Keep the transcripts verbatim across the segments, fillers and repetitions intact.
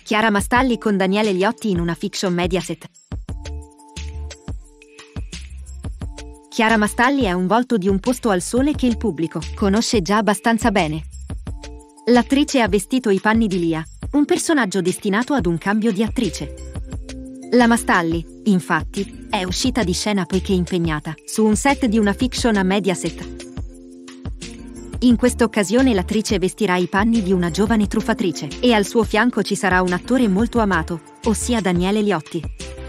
Chiara Mastalli con Daniele Liotti in una fiction Mediaset. Chiara Mastalli è un volto di Un posto al sole che il pubblico conosce già abbastanza bene. L'attrice ha vestito i panni di Lia, un personaggio destinato ad un cambio di attrice. La Mastalli, infatti, è uscita di scena poiché impegnata su un set di una fiction a Mediaset. In questa occasione l'attrice vestirà i panni di una giovane truffatrice e al suo fianco ci sarà un attore molto amato, ossia Daniele Liotti.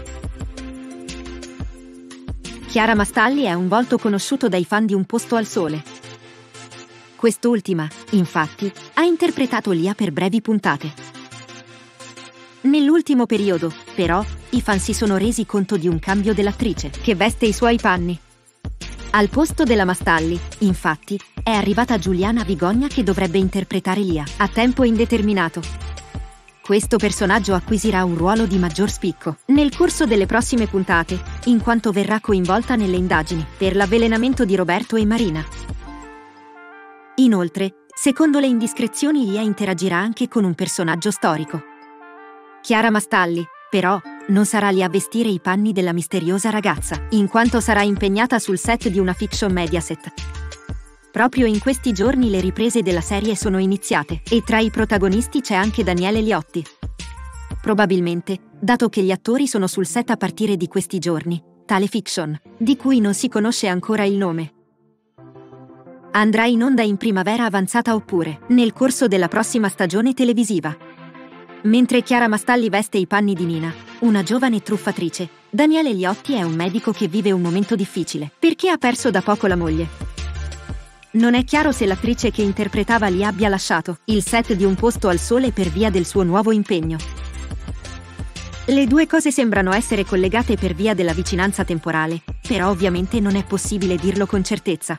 Chiara Mastalli è un volto conosciuto dai fan di Un posto al sole. Quest'ultima, infatti, ha interpretato Lia per brevi puntate. Nell'ultimo periodo, però, i fan si sono resi conto di un cambio dell'attrice, che veste i suoi panni. Al posto della Mastalli, infatti, è arrivata Giuliana Vigogna che dovrebbe interpretare Lia, a tempo indeterminato. Questo personaggio acquisirà un ruolo di maggior spicco nel corso delle prossime puntate, in quanto verrà coinvolta nelle indagini per l'avvelenamento di Roberto e Marina. Inoltre, secondo le indiscrezioni, Lia interagirà anche con un personaggio storico. Chiara Mastalli, però, non sarà lì a vestire i panni della misteriosa ragazza, in quanto sarà impegnata sul set di una fiction Mediaset. Proprio in questi giorni le riprese della serie sono iniziate e tra i protagonisti c'è anche Daniele Liotti. Probabilmente, dato che gli attori sono sul set a partire di questi giorni, tale fiction, di cui non si conosce ancora il nome, andrà in onda in primavera avanzata oppure nel corso della prossima stagione televisiva. Mentre Chiara Mastalli veste i panni di Nina, una giovane truffatrice, Daniele Liotti è un medico che vive un momento difficile perché ha perso da poco la moglie. Non è chiaro se l'attrice che interpretava Lia abbia lasciato il set di Un posto al sole per via del suo nuovo impegno. Le due cose sembrano essere collegate per via della vicinanza temporale, però ovviamente non è possibile dirlo con certezza.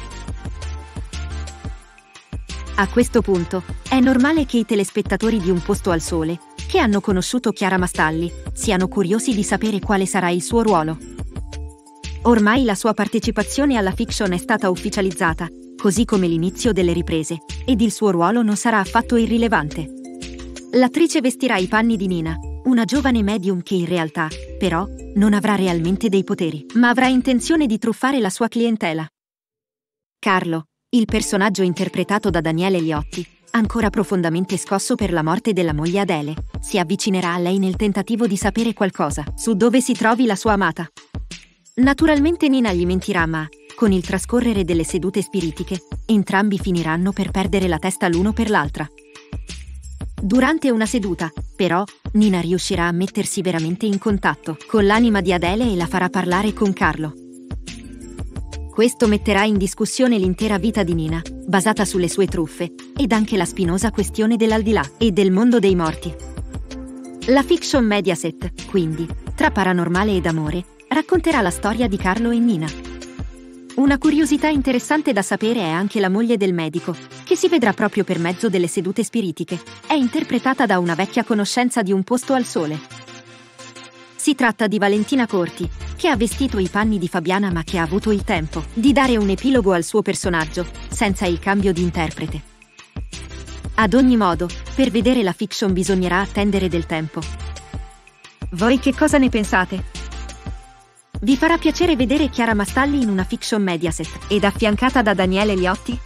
A questo punto, è normale che i telespettatori di Un posto al sole, che hanno conosciuto Chiara Mastalli, siano curiosi di sapere quale sarà il suo ruolo. Ormai la sua partecipazione alla fiction è stata ufficializzata, così come l'inizio delle riprese, ed il suo ruolo non sarà affatto irrilevante. L'attrice vestirà i panni di Nina, una giovane medium che in realtà, però, non avrà realmente dei poteri, ma avrà intenzione di truffare la sua clientela. Carlo, il personaggio interpretato da Daniele Liotti, ancora profondamente scosso per la morte della moglie Adele, si avvicinerà a lei nel tentativo di sapere qualcosa su dove si trovi la sua amata. Naturalmente Nina gli mentirà, ma, con il trascorrere delle sedute spiritiche, entrambi finiranno per perdere la testa l'uno per l'altra. Durante una seduta, però, Nina riuscirà a mettersi veramente in contatto con l'anima di Adele e la farà parlare con Carlo. Questo metterà in discussione l'intera vita di Nina, basata sulle sue truffe, ed anche la spinosa questione dell'aldilà e del mondo dei morti. La fiction Mediaset, quindi, tra paranormale ed amore, racconterà la storia di Carlo e Nina. Una curiosità interessante da sapere è anche la moglie del medico, che si vedrà proprio per mezzo delle sedute spiritiche. È interpretata da una vecchia conoscenza di Un posto al sole. Si tratta di Valentina Corti, che ha vestito i panni di Fabiana ma che ha avuto il tempo di dare un epilogo al suo personaggio, senza il cambio di interprete. Ad ogni modo, per vedere la fiction bisognerà attendere del tempo. Voi che cosa ne pensate? Vi farà piacere vedere Chiara Mastalli in una fiction Mediaset ed affiancata da Daniele Liotti?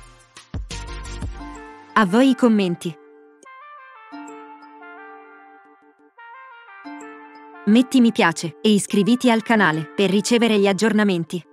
A voi i commenti. Metti mi piace e iscriviti al canale per ricevere gli aggiornamenti.